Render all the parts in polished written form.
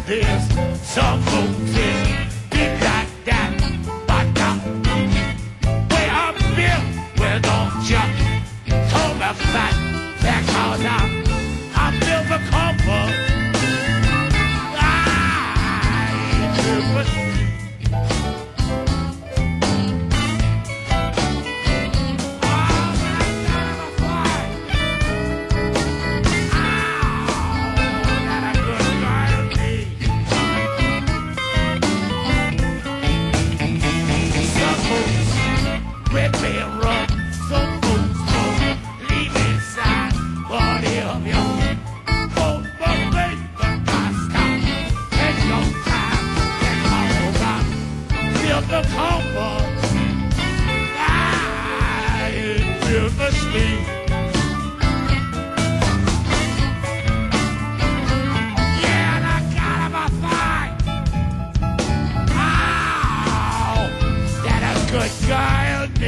this. Some folks say deep like that, but way up here, well, don't you hold me back, because I'm built for comfort. I ain't built for speed. Red Bear run, some folks don't leave inside. But if you vote for me, but I stop. Take no time, and all about build the comfort. I ain't built for speed. Yeah, and I got him a fight. Oh, that a good guy.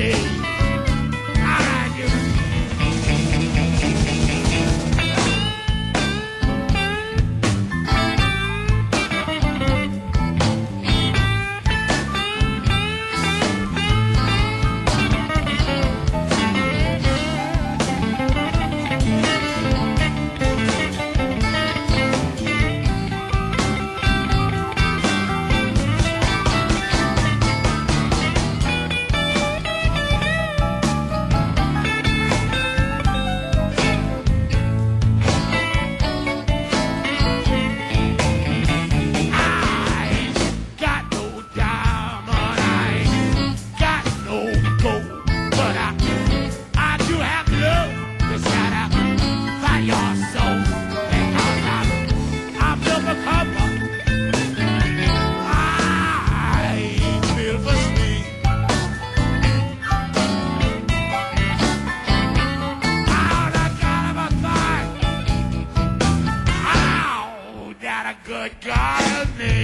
Good God of me.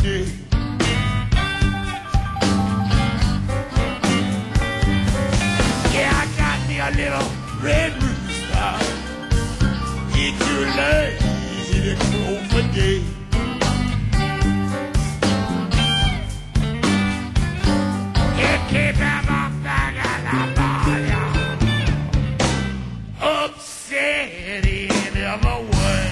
day. Yeah, I got me a little red rooster. He too lazy to crow for day. It keep him up back in the fire, upset in every way.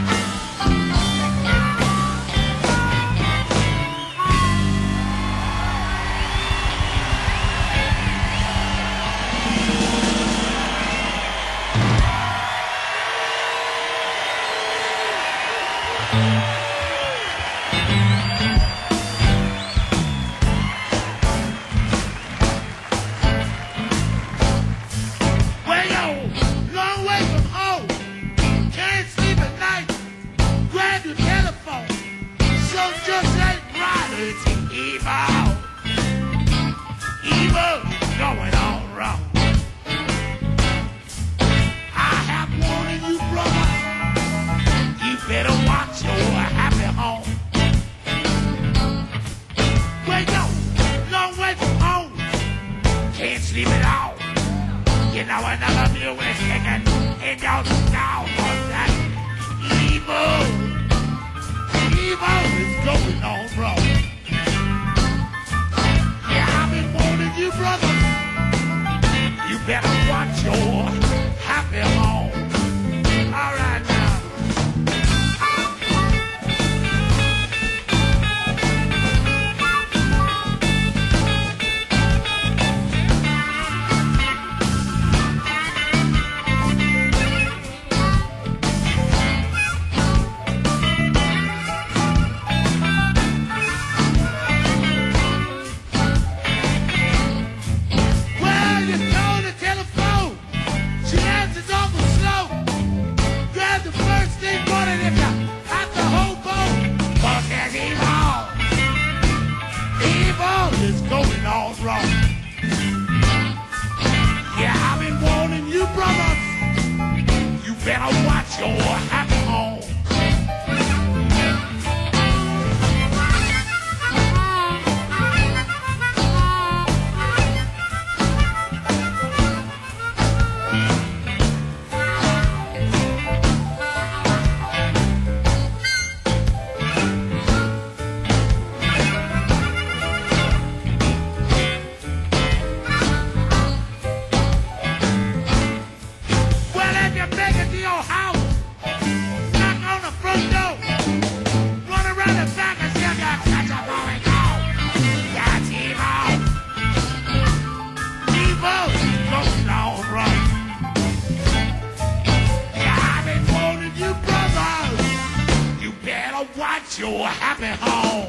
Your happy home.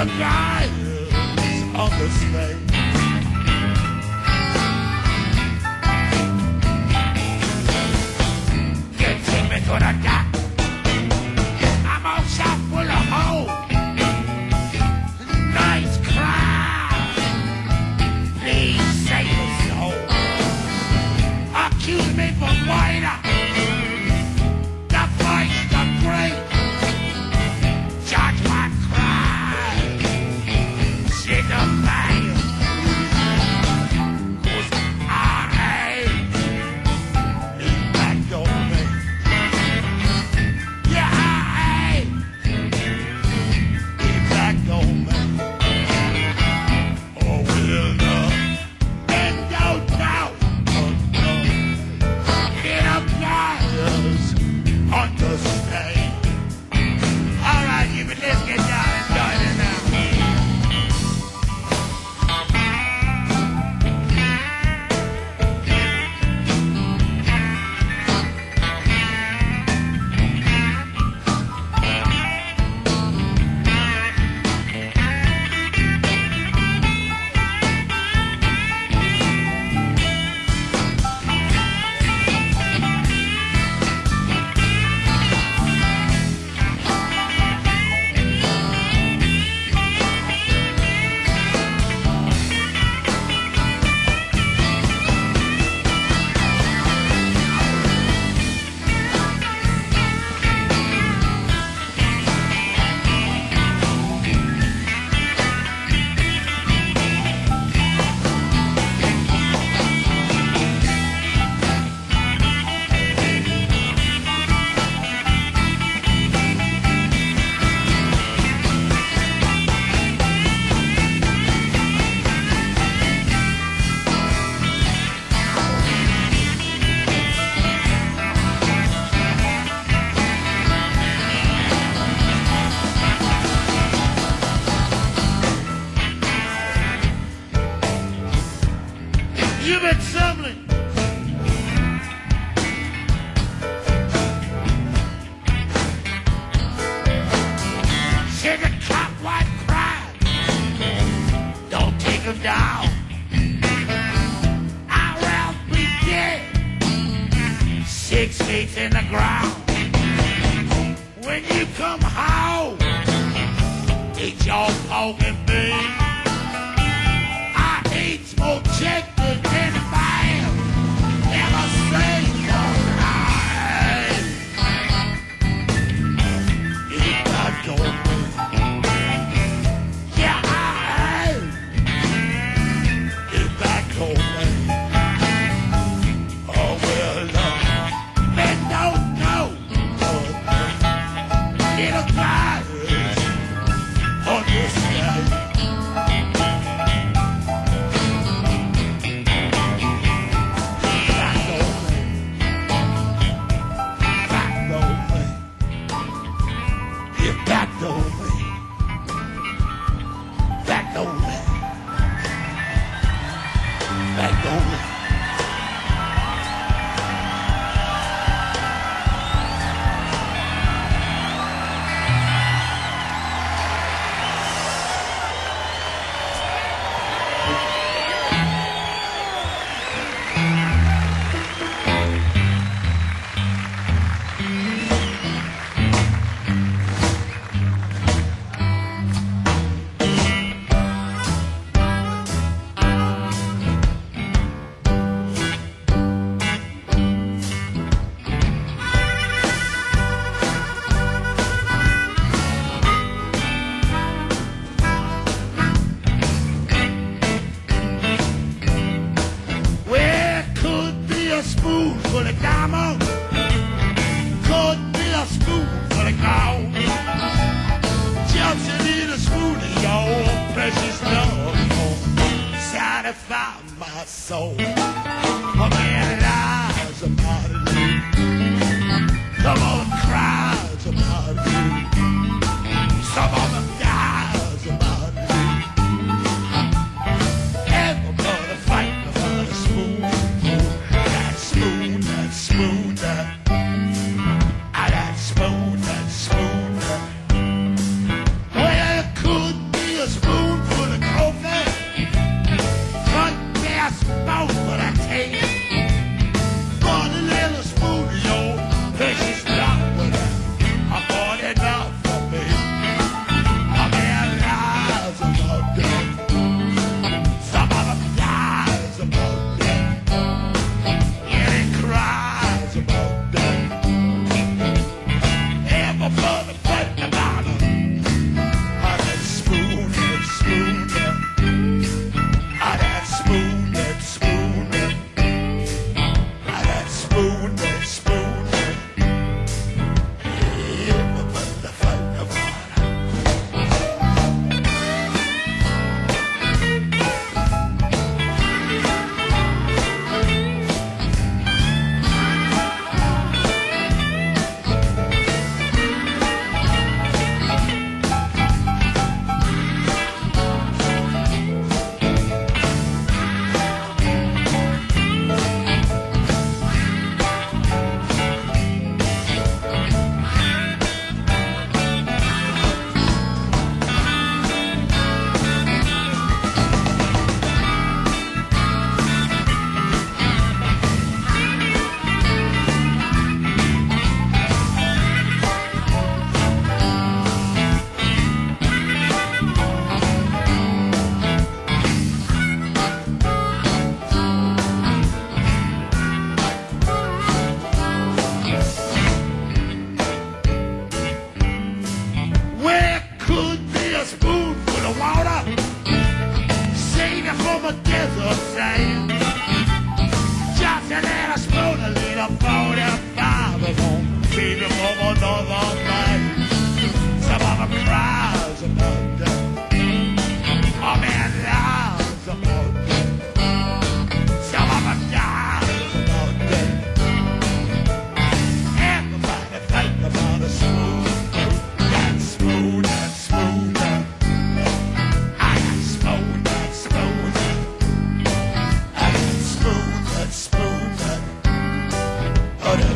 little guy is on the stage. You take me to the dock. I'm all shot full of holes. Nice crowd. Please save a soul. Accuse me for whiter. The fight's the great. Judge my crime. Shit the mail. 'Cause I ain't back on me. Yeah, I ain't back on me. Oh, will the and don't doubt. Get up, guys, understand. All right, you but let's get down and done it now. You've been stumbling. Said the cop white cried. Don't take him down. I'd rather be dead. 6 feet in the ground. When you come home, eat your pork and beans. I eat more chicken than a man ever seen. It's not going good. Yeah, it's back home. Oh, well, men don't know. Little guys understand. Spoonful of diamond, could be a spoonful of gold. Just a little spoon of your precious love, satisfy my soul. A man lies about you, some of them cries about you, some of them dies about you. Everybody fighting for the spoon. That spoon. Well, it could be a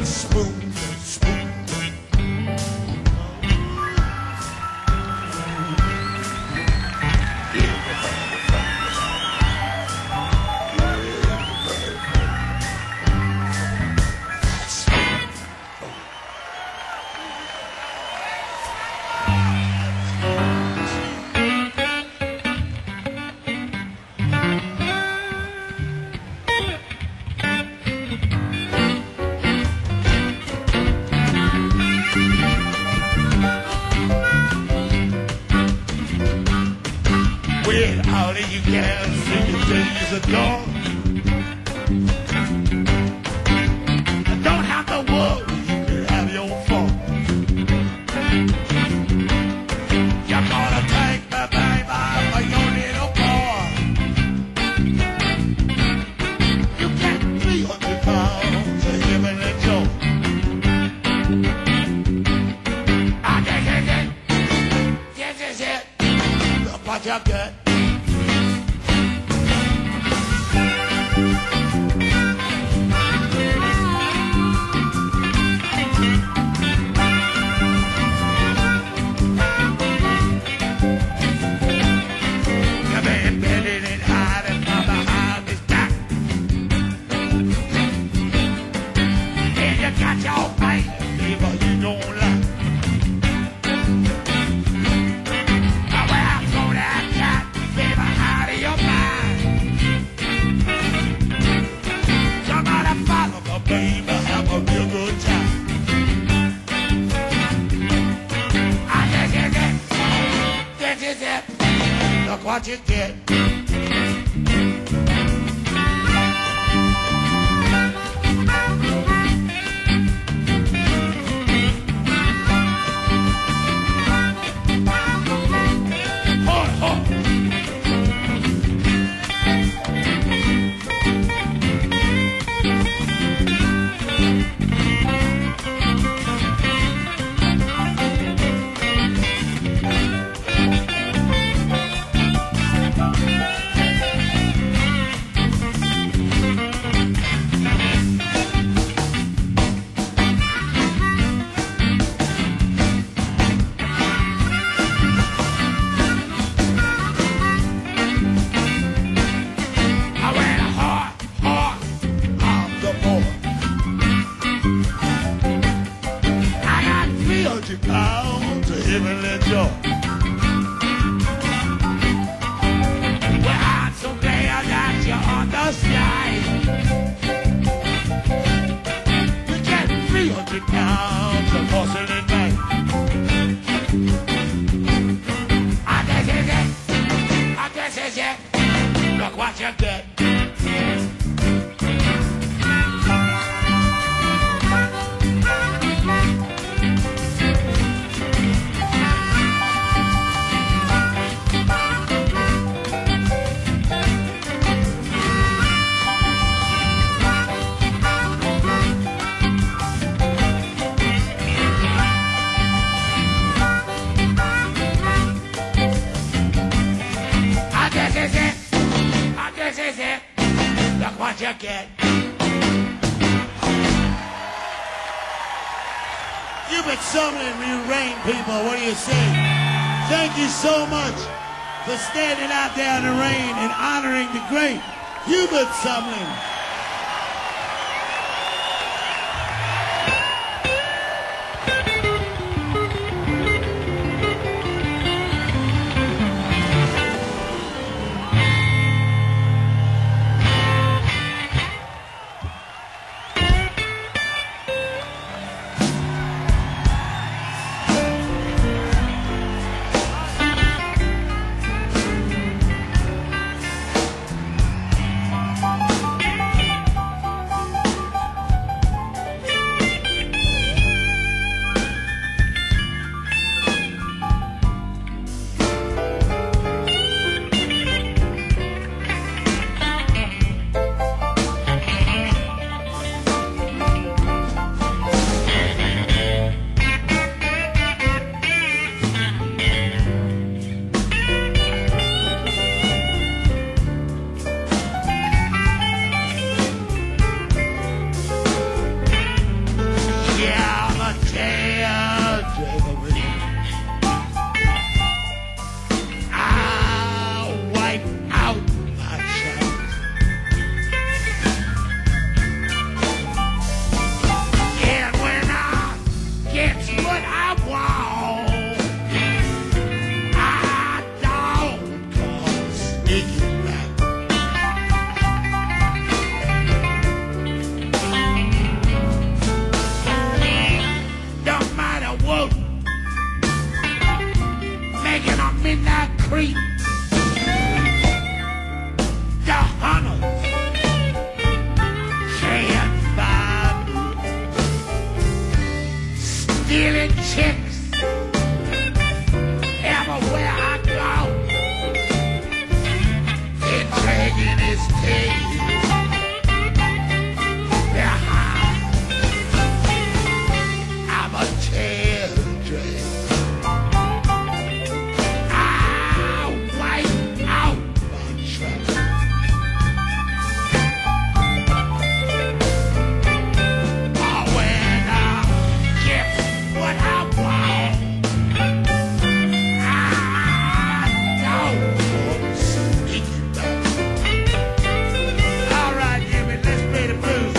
Smooth, smooth. With all of you girls in the days of dawn, I don't have to worry, you can have your fun. You're gonna take the baby for your little boy. You get 300 pounds of heavenly joy. Ah, this is it. This is it. Look what you get. Baby, have a real good time. Ah, this is it. This is it. Look what you get. Pounds of heavenly joy. Well, I'm so glad that you're on the side. You get 300 pounds of porcelain night. Ah, this is it. Ah, this is it. Look what you get. This is it. Look what you get. You've been summoning me rain, people. What do you say? Thank you so much for standing out there in the rain and honoring the great Hubert Sumlin. stealing chicks everywhere I go, and dragging his tail behind. I'm a tail drag. I'll wipe out my track. Oh, when I get what I want, I don't sneak back. All right, Jimmy, let's play the blues.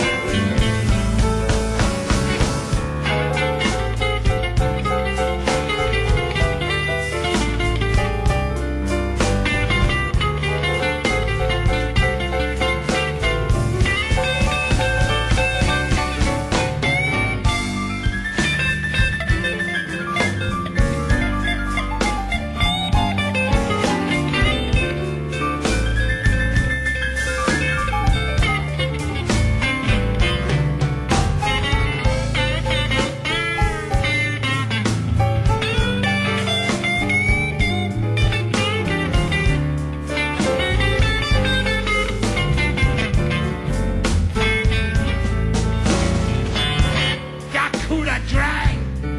Yakuda drag,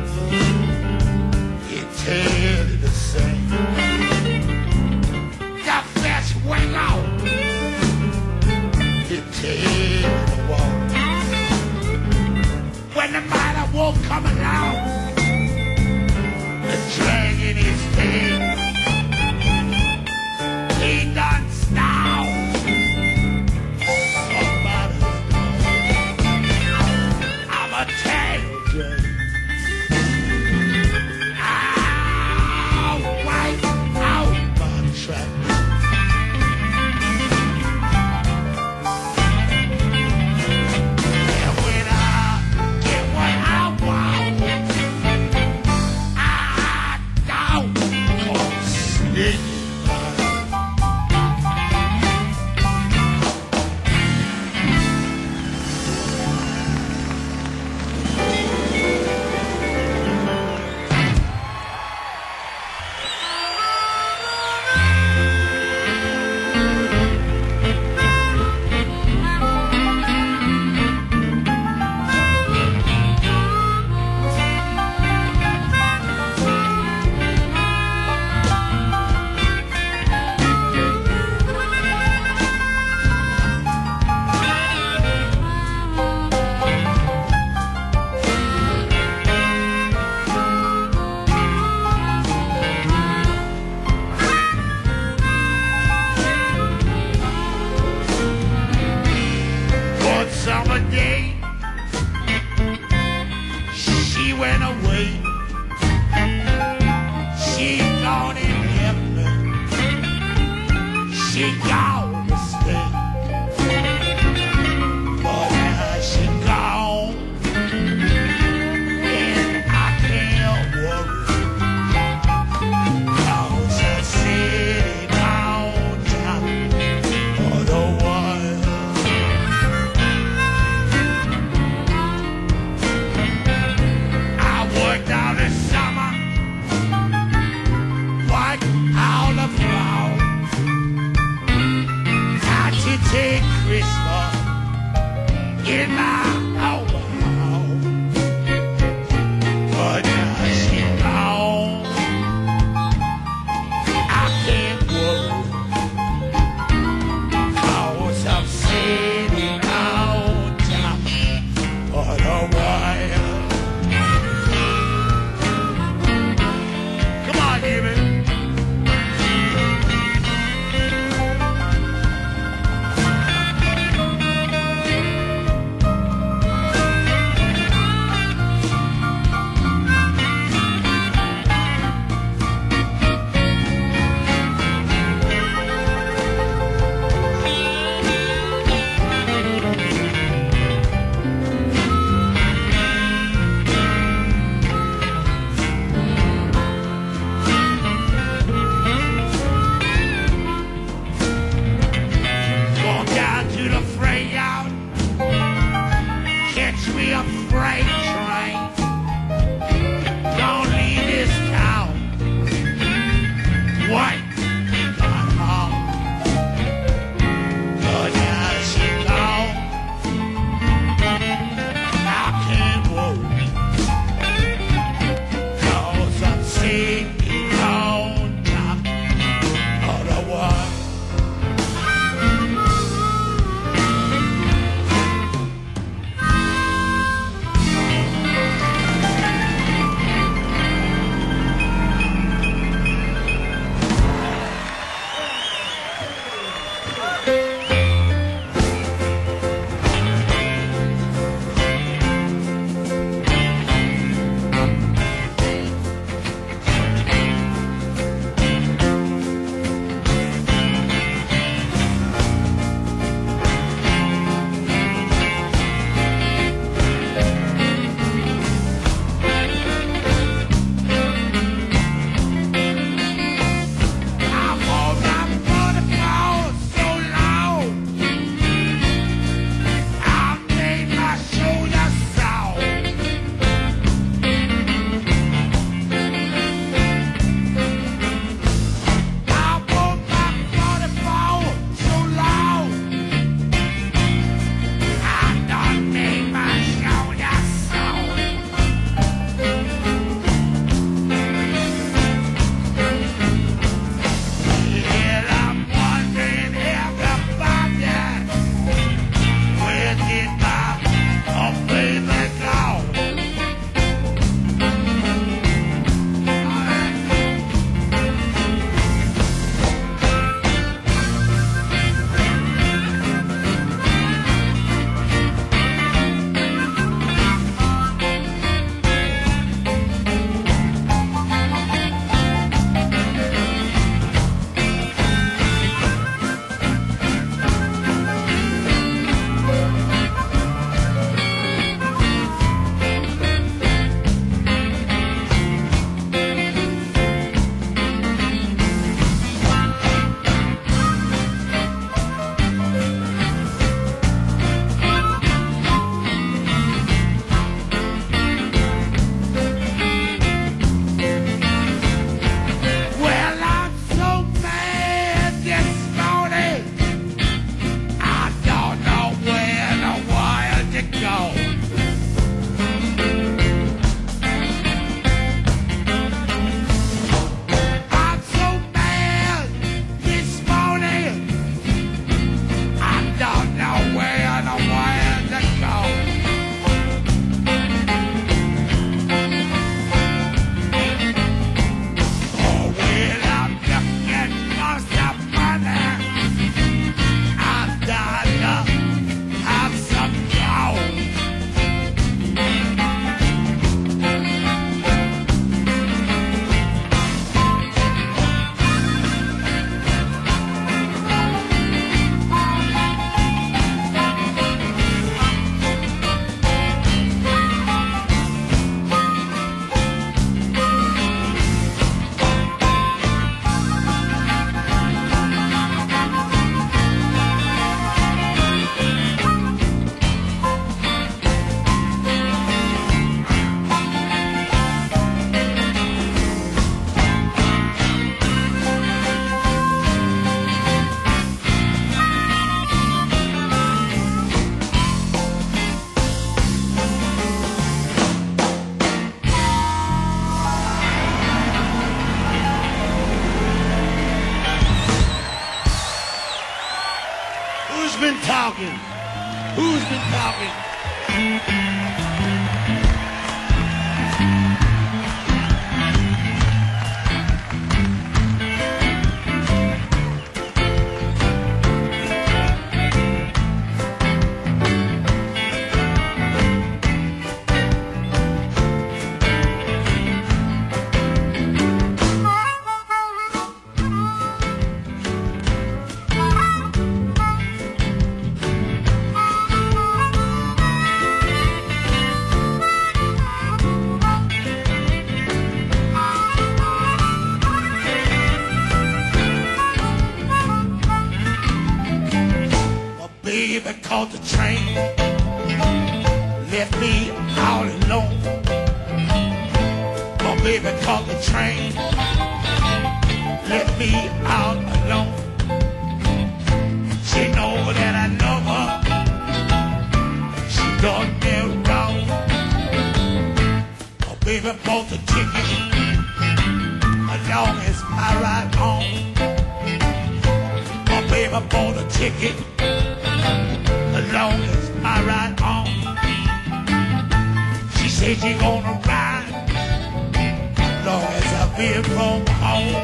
you tell it the same. The best wing out, you tell the wall. When the mighty wolf come along, the dragon is dead. He done stole somebody's dog. I'm a tail drag. I'll wipe out my track. And when I get what I want, I don't come sneaking by. One summer day, she went away. She gone in heaven. She gone to stay. But now she gone, and I can't worry. 'Cause I sit on top of the world. I worked all the summer, worked all the fall. talking? Who's been talking? Baby caught the train, left me all alone. My baby caught the train, left me all alone. She know that I love her, she done me wrong. My baby bought the ticket, along as my ride home. My baby bought a ticket, long as I ride on. She said she gonna ride long as I've been from home.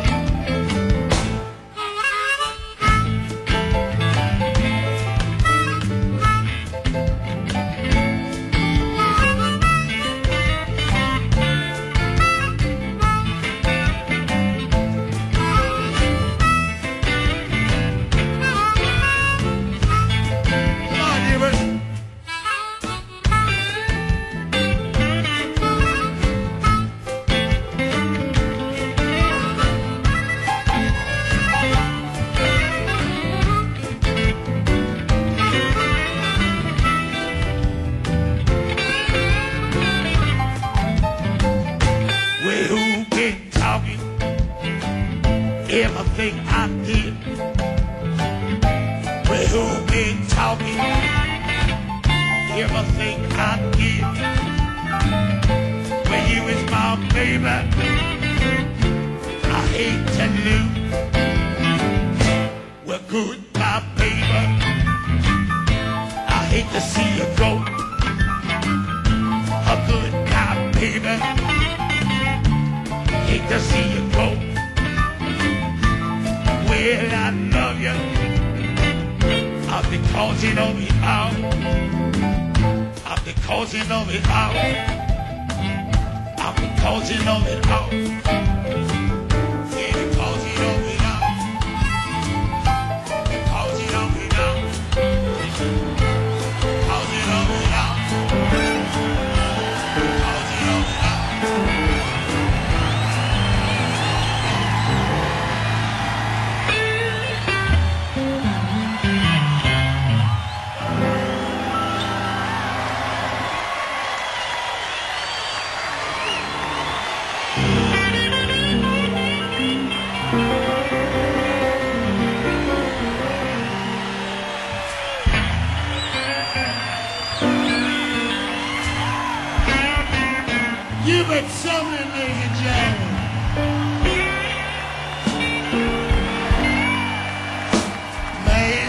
Everything I did, well, who been talking? Everything I did, well, you is my baby, I hate to lose. Well, goodbye, baby, I hate to see you go. Goodbye, baby, hate to see you go. Well, I love you, because you know me out, because you know me out, because you know me out, yeah, because you know me out, because you know me out, because you know me out, because you know me out. You been something, ladies and gentlemen. Man,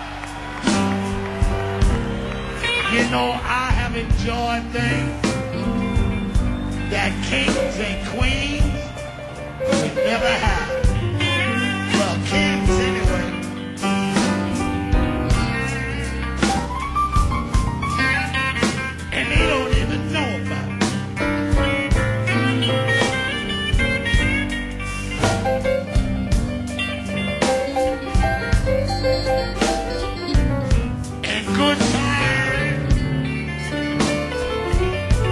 you know I have enjoyed things that kings and queens should never have. Well, kings anyway. And they don't even know about it. And good times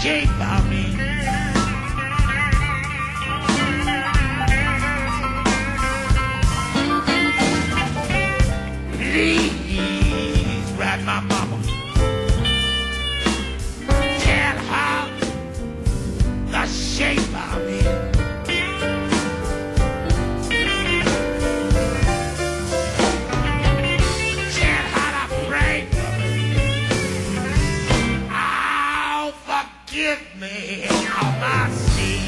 shape of me. Please, grandma, mama, tell her the shape of me. Tell her to pray for me. Oh, forgive me of my sin.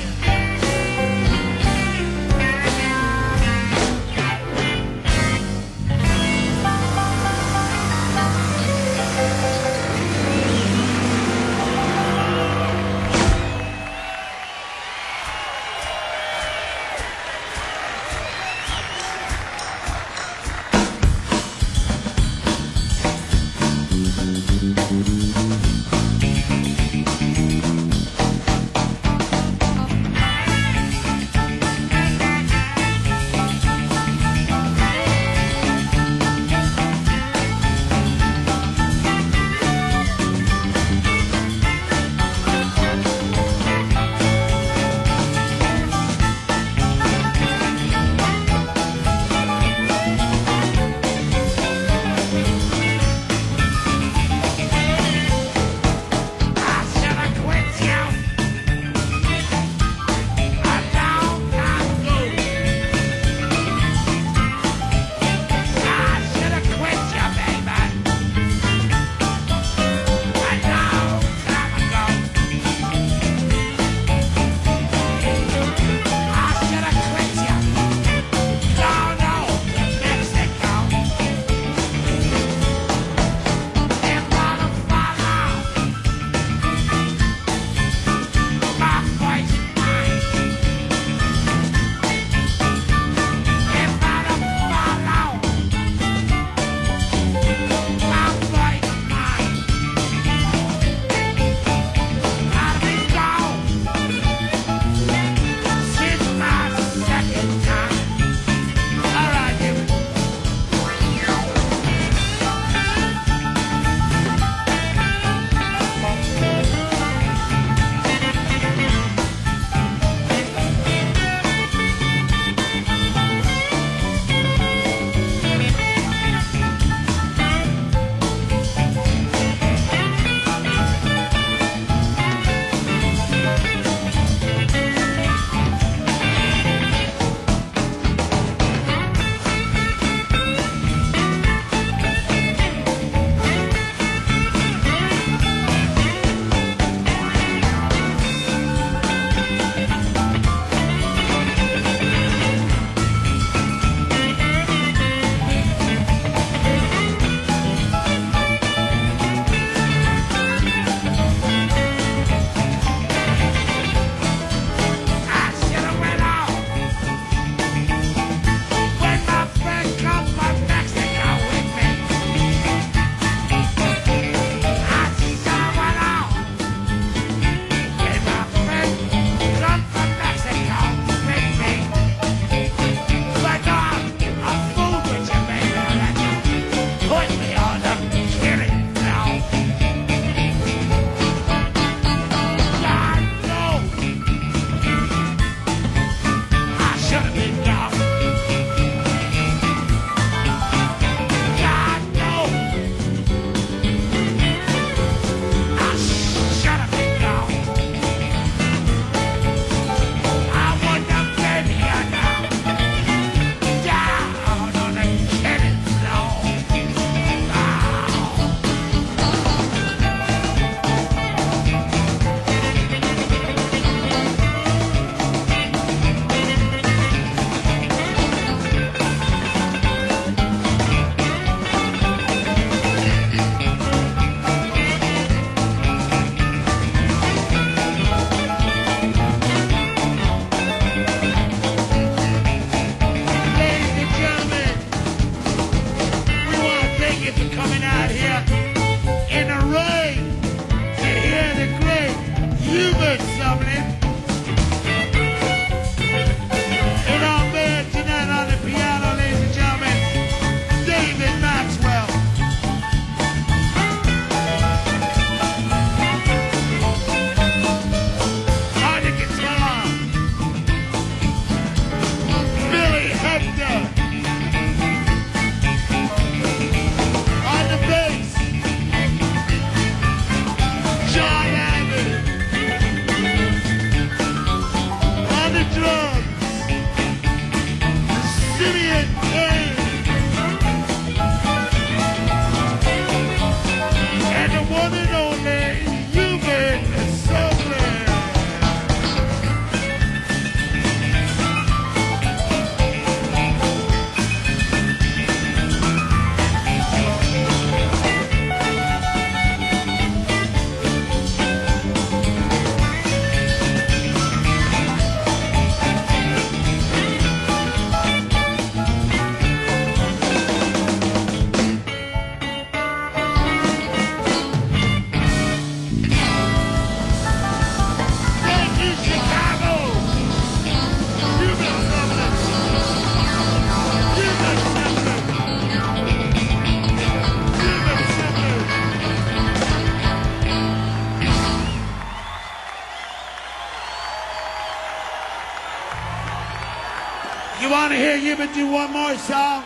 Hubert do one more song?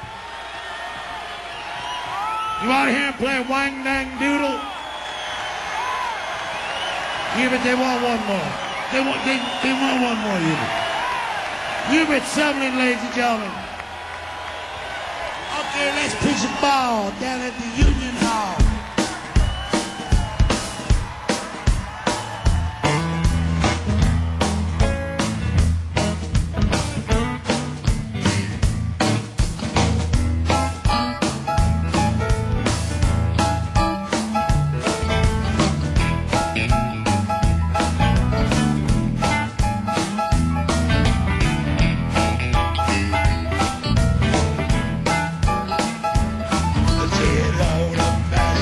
You want to hear him play Wang Dang Doodle? Hubert, they want one more. They want one more, Hubert. Hubert Sumlin, ladies and gentlemen. Okay, let's pitch a ball down at the Union Hall. Get on up.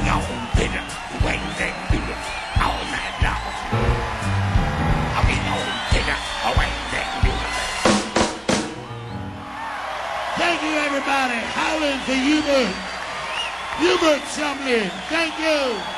on pigeons, wings and noodles all night long. I'll be on pigeons, wings and noodles. Thank you, everybody. Howling for Hubert. Hubert Sumlin. Thank you.